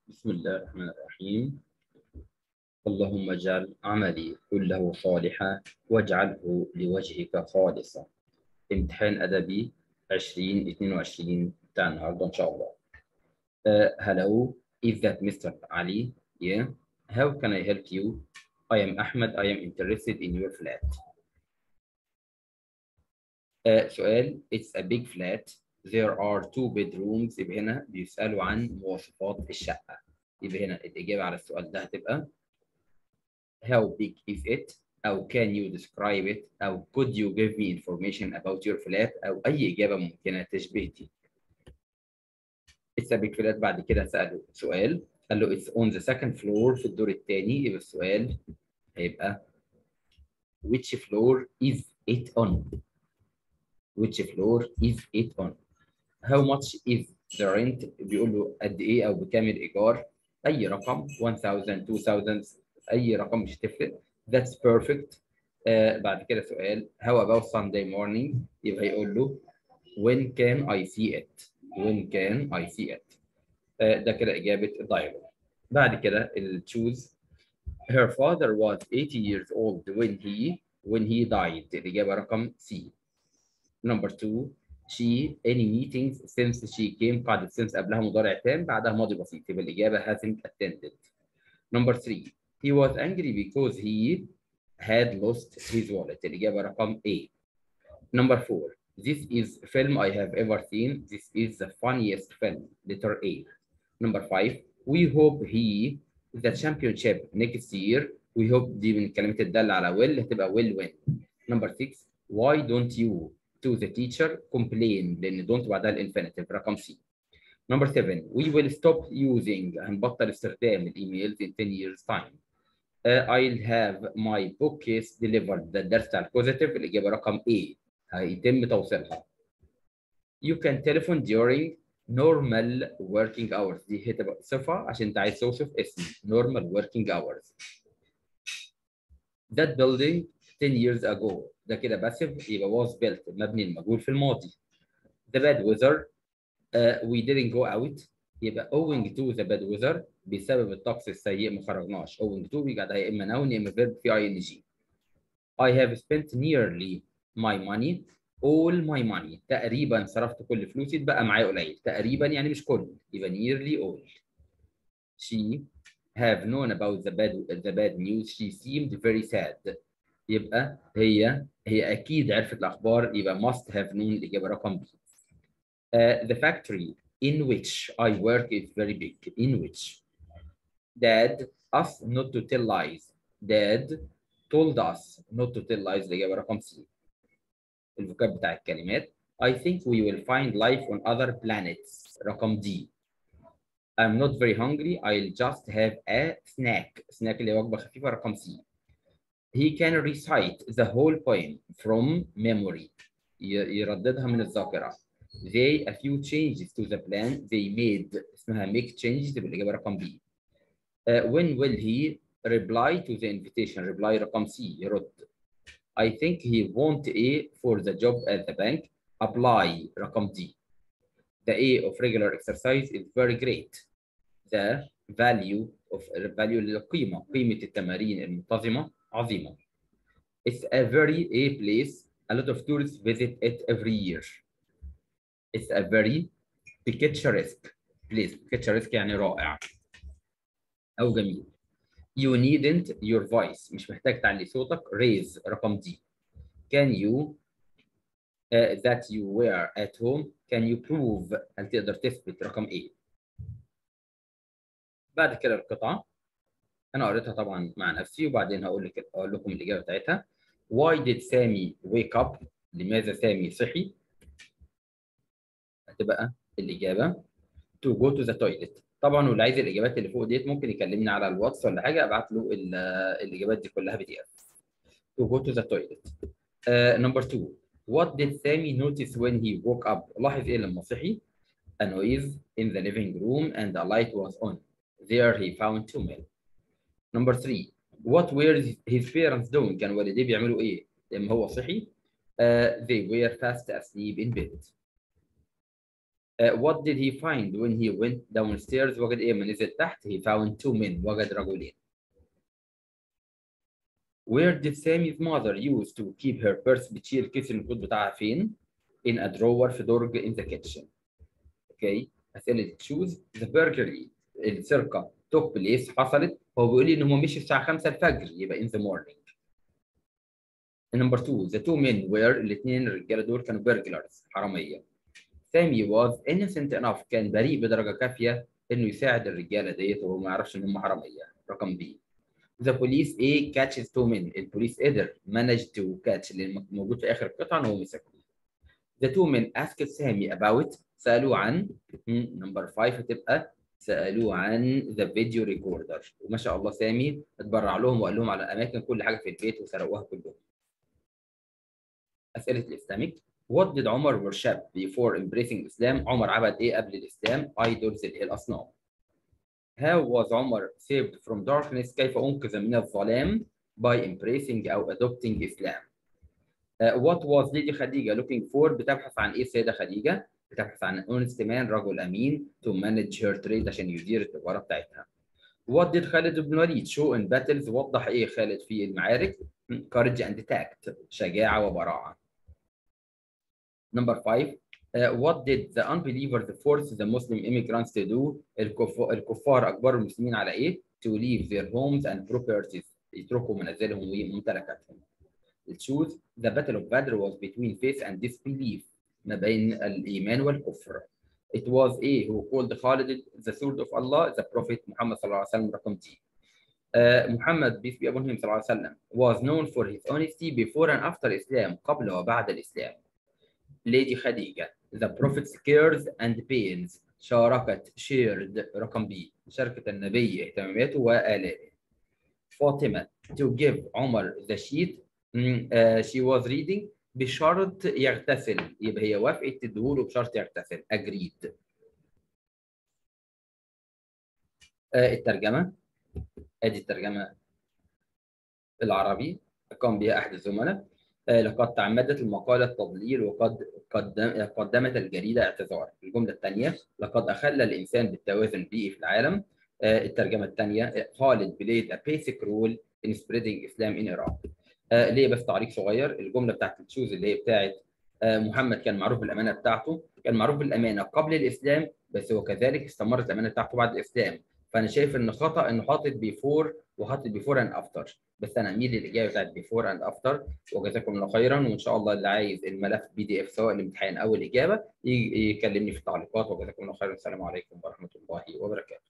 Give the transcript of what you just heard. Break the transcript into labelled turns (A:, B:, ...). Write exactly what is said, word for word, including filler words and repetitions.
A: بسم الله الرحمن الرحيم. اللهم اجعل عملي كله صالحا واجعله لوجهك خالصا. امتحان أدبي ألفين واثنين وعشرين بتاع النهارده إن شاء الله. Uh, hello, is that Mister Ali? Yeah. How can I help you? I am Ahmed. I am interested in your flat. Uh, سؤال. It's a big flat. There are two bedrooms. يبقى هنا بيسألوا عن مواصفات الشقة. يبقى هنا الإجابة على السؤال ده هتبقى How big is it؟ أو can you describe it؟ أو could you give me information about your flat؟ أو أي إجابة ممكنة تشبه دي. It's a big flat. بعد كده سأله سؤال قال له it's on the second floor في الدور الثاني. يبقى السؤال هيبقى which floor is it on؟ which floor is it on؟ How much is the rent؟ بيقول له قد إيه أو بكام الإيجار؟ أي رقم one thousand two thousand أي رقم مش هتفرق. That's perfect. آه بعد كده سؤال how about Sunday morning؟ يبقى يقول له when can I see it؟ when can I see it؟ آه ده كده إجابة الدايلوج. بعد كده ال choose her father was eighty years old when he when he died. الإجابة رقم C. number two she any meetings since she came. قاعدة since قبلها مضارع تام بعدها ماضي بسيط. يبقى الإجابة hasn't attended. number three he was angry because he had lost his wallet. الإجابة رقم A. number four this is film I have ever seen. This is the funniest film. letter A. number five we hope he the championship next year. we hope دي من الكلمات الدالة على will هتبقى will win. number six why don't you to the teacher complain لأن don't بعدها الانفينيتيف رقم C. number seven we will stop using هنبطل استخدام الايميلز in ten years time. Uh, I'll have my bookcase delivered. ده الدرس بتاع البوزيتيف. الإجابة رقم A هيتم توصيلها. You can telephone during normal working hours. دي هتبقى صفة عشان أنت عايز توصف اسم normal working hours. That building ten years ago. ده كده باسف يبقى was built مبني المجهول في الماضي. The bad weather uh, we didn't go out. يبقى owing to the bad weather بسبب الطقس السيء ما خرجناش. owing to بيجي بعدها يا اما noun يا اما verb في ing. I have spent nearly my money. all my money تقريبا صرفت كل فلوسي. بقى معايا قليل. تقريبا يعني مش كل. يبقى nearly all. She have known about the bad the bad news. She seemed very sad. يبقى هي هي اكيد عرفت الاخبار. يبقى must have known. الاجابه رقم B. Uh, the factory in which I work is very big. In which Dad us not to tell lies. Dad told us not to tell lies. الإجابة رقم C. الفوكاب بتاع الكلمات I think we will find life on other planets. رقم D. I'm not very hungry. I'll just have a snack. snack اللي هي وجبة خفيفة. رقم C. He can recite the whole poem from memory. يرددها من الذاكرة. They a few changes to the plan they made. اسمها make changes. تبقى الإجابة رقم B. Uh, when will he reply to the invitation؟ reply رقم C. يرد. I think he want A for the job at the bank. apply رقم D. The A of regular exercise is very great. The value of value للقيمة. قيمة التمارين المنتظمة عظيمة. It's a very A place. A lot of tourists visit it every year. It's a very picturesque place. picturesque يعني رائع أو جميل. You needn't your voice. مش محتاج تعلي صوتك. raise رقم D. Can you uh, that you were at home. Can you prove؟ هل تقدر تثبت؟ رقم A. بعد كده القطعة أنا قريتها طبعا مع نفسي وبعدين هقول لك أقول لكم الإجابة بتاعتها. Why did Sammy wake up؟ لماذا سامي صحي؟ هتبقى الإجابة to go to the toilet. طبعا واللي عايز الإجابات اللي فوق ديت ممكن يكلمني على الواتس ولا حاجة أبعت له الإجابات دي كلها بي دي إف. to go to the toilet. Uh, number two. What did Sammy notice when he woke up؟ لاحظ إيه لما صحي؟ A noise in the living room and a light was on. There he found two men. Number three. What were his parents doing؟ كان والديه بيعملوا إيه؟ لما هو صحي. Uh, they were fast asleep in bed. Uh, what did he find when he went downstairs؟ وجد ايه لما نزل تحت؟ he found two men. وجد رجلين. Where did Sammy's mother use to keep her purse؟ بتشيل كيس النقود بتاعها فين؟ in a drawer في درج in the kitchen. اوكي. أسئلة choose. the burglary السرقة took place حصلت. هو بيقول لي ان هم مشوا الساعة خمسة الفجر يبقى in the morning. number two the two men were الاثنين الرجالة دول كانوا burglars حرامية. سامي was innocent enough كان بريء بدرجة كافية انه يساعد الرجالة ديت وهو ما يعرفش ان هم حرامية. رقم B. The police A catches two men. البوليس قدر manage to catch اللي موجود في آخر القطعة ان هو مسكهم. The two men asked سامي about سألوه عن number five هتبقى سألوه عن the video recorder. وما شاء الله سامي اتبرع لهم وقال لهم على أماكن كل حاجة في البيت وسرقوها كلهم. أسئلة الإسلاميك. What did عمر worship before embracing Islam؟ عمر عبد إيه قبل الإسلام؟ idols اللي هي الأصنام. How was عمر saved from darkness؟ كيف أنقذ من الظلام؟ by embracing أو adopting Islam. Uh, what was ليدي خديجة looking for؟ بتبحث عن إيه السيدة خديجة؟ بتبحث عن honest man رجل أمين to manage her trade عشان يدير التجارة بتاعتها. What did خالد بن وليد show in battles؟ وضح إيه خالد في المعارك؟ courage and tact شجاعة وبراعة. Number five. Uh, what did the unbelievers force the Muslim immigrants to do؟ الكف... الكفار أجبروا المسلمين على إيه؟ To leave their homes and properties. يتركوا منازلهم وممتلكاتهم. Choose. The battle of Badr was between faith and disbelief. ما بين الإيمان والكفر. It was A who called Khalid the sword of Allah. The Prophet محمد صلى الله عليه وسلم. رقم T. Uh, محمد peace be upon him صلى الله عليه وسلم was known for his honesty before and after Islam. قبل وبعد الإسلام. ليدي خديجة the prophet's cares and pains شاركت shared رقم B شاركت النبي اهتماماته وآلائه. فاطمة to give عمر the sheet uh, she was reading بشرط يغتسل يبقى هي وافقت تديهوله بشرط يغتسل agreed. uh, الترجمة ادي الترجمة العربي قام بها أحد الزملاء. لقد تعمدت المقالة التضليل وقد قدم قدمت الجريدة اعتذار. الجملة الثانية لقد أخل الإنسان بالتوازن البيئي في العالم. الترجمة الثانية خالد played a basic role in spreading Islam in Iraq. ليه بس تعليق صغير. الجملة بتاعت التشوز اللي هي بتاعت محمد كان معروف بالأمانة بتاعته كان معروف بالأمانة قبل الإسلام بس هو كذلك استمرت الأمانة بتاعته بعد الإسلام. فأنا شايف إن خطأ إنه حاطط بيفور وحاطط بيفور أند أفتر بس أنا أميل للإجابة بتاعت بيفور أند أفتر. وجزاكم الله خيرا وإن شاء الله اللي عايز الملف بي دي إف سواء الامتحان أو الإجابة يكلمني في التعليقات وجزاكم الله خيرا. السلام عليكم ورحمة الله وبركاته.